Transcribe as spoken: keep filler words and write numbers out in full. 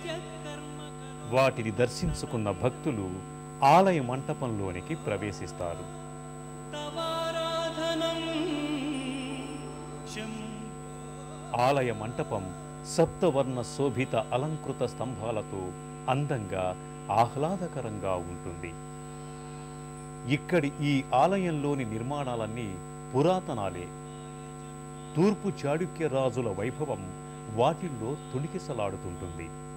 వాటిని దర్శించుకున్న భక్తులు ఆలయ మంటపంలోనికి ప్రవేశిస్తారు. ఆలయ మంటపం సప్తవర్ణ శోభిత అలంకృత స్తంభాలతో అందంగా ఆహ్లాదకరంగా ఉంటుంది. ఇక్కడి ఈ ఆలయంలోని నిర్మాణాలన్నీ పురాతనాలే. తూర్పు చాళుక్య రాజుల వైభవం వాటిల్లో తొణికిసలాడుతుంటుంది.